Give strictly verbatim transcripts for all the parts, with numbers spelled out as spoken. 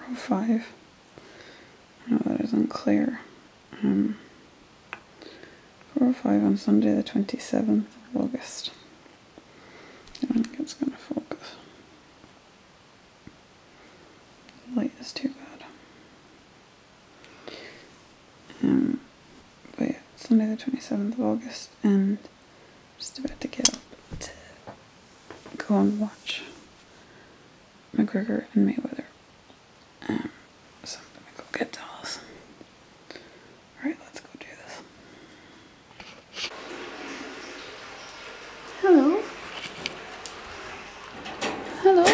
oh five. I know that is unclear. Um, four oh five on Sunday the twenty-seventh of August. I don't think it's going to focus. The light is too bad. Um, but yeah, Sunday the twenty-seventh of August, and I'm just about to get up to go and watch McGregor and Mayweather. Um, so I'm gonna go get Dallas. Alright, let's go do this. Hello? Hello?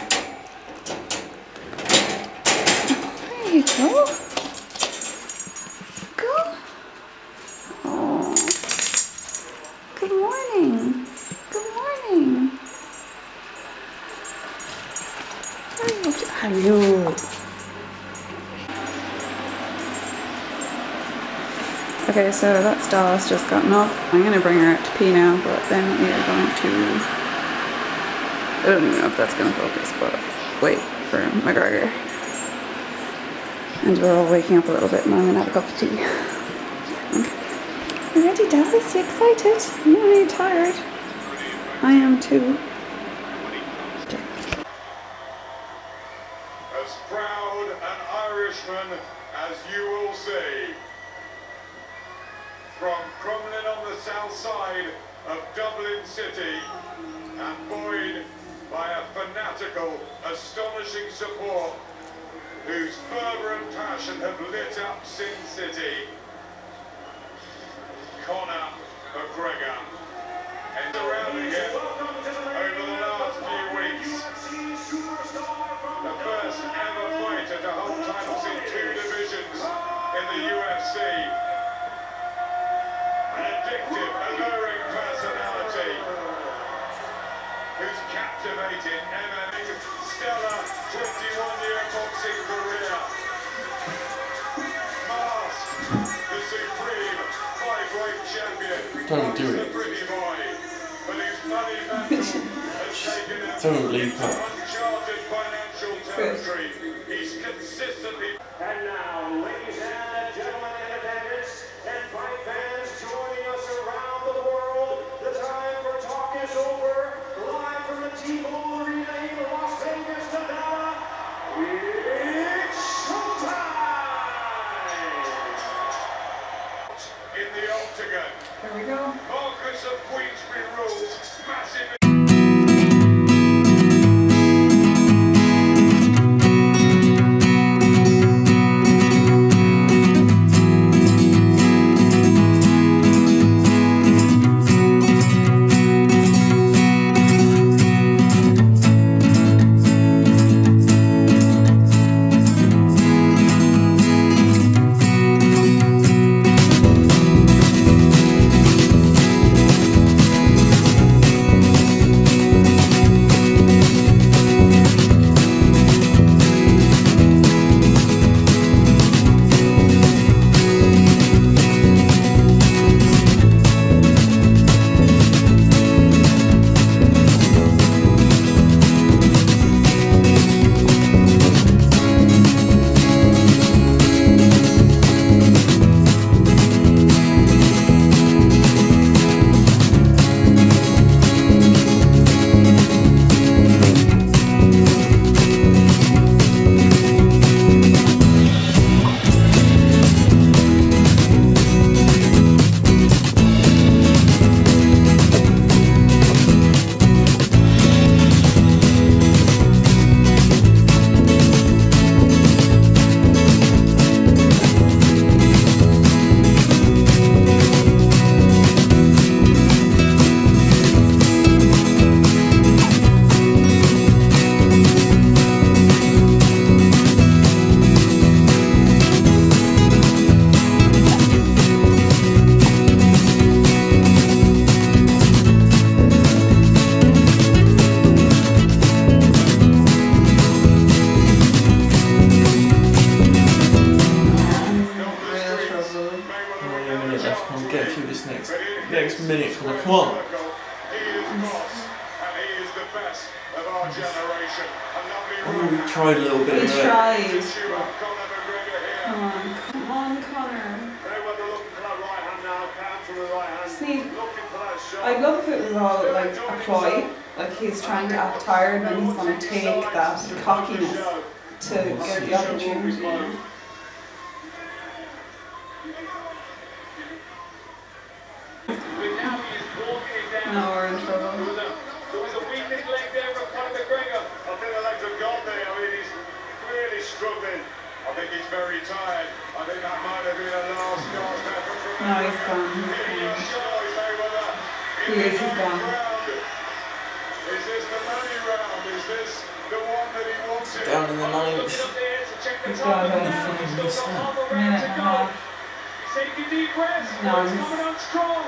There you go. Go. Oh. Good morning. Good morning. Where are you up to? Hello. Okay, so that's Dallas just gotten up. I'm gonna bring her out to pee now, but then we are going to, I don't even know if that's gonna focus, but wait for McGregor. And we're all waking up a little bit, and I'm gonna have a cup of tea. Okay. You ready, Dallas? You excited? Yeah, are you tired? I am too. Okay. As proud an Irishman as you will see. From Crumlin on the south side of Dublin City, and buoyed by a fanatical, astonishing support whose fervour and passion have lit up Sin City, Conor McGregor. And surrounding him over the last few weeks, the first ever fighter to hold titles in two divisions in the U F C. An addictive, alluring personality who's captivated M M A, stellar twenty-one-year boxing career. Masked, the supreme five-weight champion. Don't do it. The pretty boy, but whose money battle has taken him Don't leap into up. uncharted financial territory. He's consistently. And now, ladies and gentlemen in attendance, and fight fans joining us around the world, the time for talk is over. Live from the T-Mobile Arena in Las Vegas, Nevada, it's showtime! In the octagon, Here we go. Marcus of Queensbury rules, massive. Get through this next next minute. Come on. He is boss, and he is the best of our generation. A lovely Oh, run. we tried a little bit We of it. tried. To chew up Conor McGregor here. Come on, come on, Connor. Mayweather looking for that right hand now. Counter with the right hand. See, Looking for that shot. I'd love if it was all like a ploy, like he's trying to act tired and he's going to take that cockiness to get the opportunity. You know? Now we're in trouble. There was a weakness leg there from Conor McGregor. I think the legs are gone there. I mean, he's really struggling. I think he's very tired. I think that might have been a last gasp effort from No, he's gone. He's gone. He is, he's gone. Is this the money round? Is this the one that he wanted? Down in the ninth. He's gone. Only five minutes left. Minute and a half. Taking deep breaths. Nice. Coming on strong.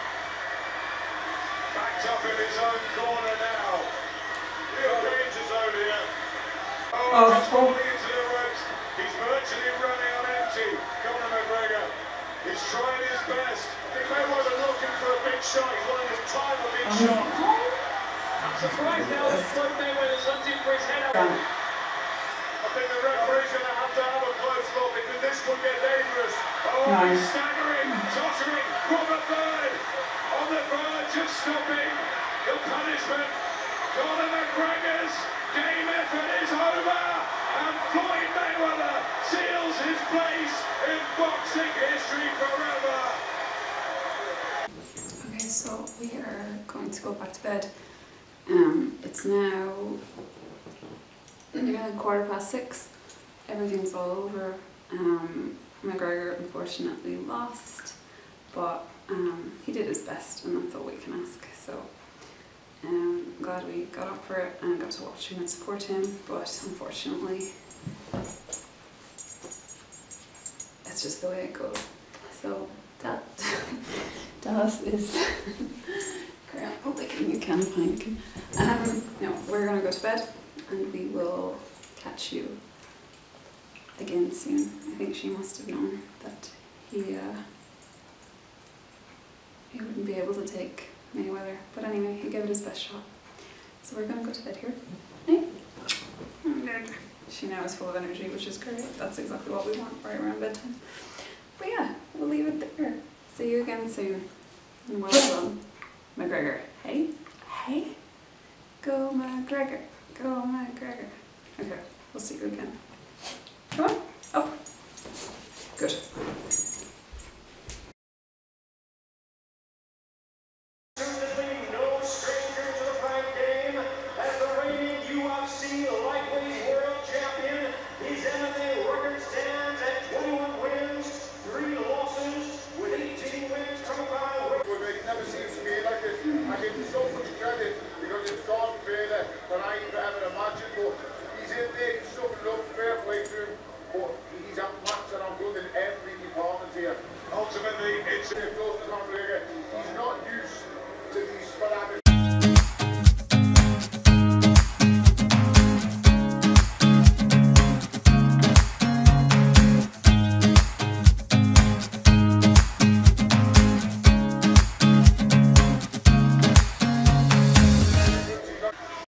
Backed up in his own corner now. Real danger zone here. Oh, Oh, just full. falling into the ropes. He's virtually running on empty. Conor McGregor. He's trying his best. I think Mayweather looking for a big shot. He's wanting to time a big Oh, shot. I'm surprised now that Floyd Mayweather's hunting for his head out. Gone. I think the referee's going to have to have a close look because this could get dangerous. Oh, Nice. he's staggering, tottering, Robert Byrd on the verge of stopping the punishment. Conor McGregor's game effort is over, and Floyd Mayweather seals his place in boxing history forever. Okay, so we are going to go back to bed. Um, it's now nearly quarter past six. Everything's all over. Um, McGregor unfortunately lost, but um, he did his best, and that's all we can ask. So um, I'm glad we got up for it and got to watch him and support him. But unfortunately, it's just the way it goes. So that Dallas is. Oh, licking a can of Heineken. Um, no, we're gonna go to bed and we will catch you again soon. I think she must have known that he uh, he wouldn't be able to take Mayweather. But anyway, he gave it his best shot. So we're gonna go to bed here. Hey. She now is full of energy, which is great. That's exactly what we want right around bedtime. But yeah, we'll leave it there. See you again soon. And well done, McGregor. Hey? Hey? Go McGregor. Go McGregor. Okay, we'll see you again. Come on, up. Good. No stranger to the fight game, as the reigning U F C lightweight world champion, his M M A record stands at twenty-one wins, three losses, with eighteen wins coming by way. It never seems to me like this. I give so much credit because it's God creator that I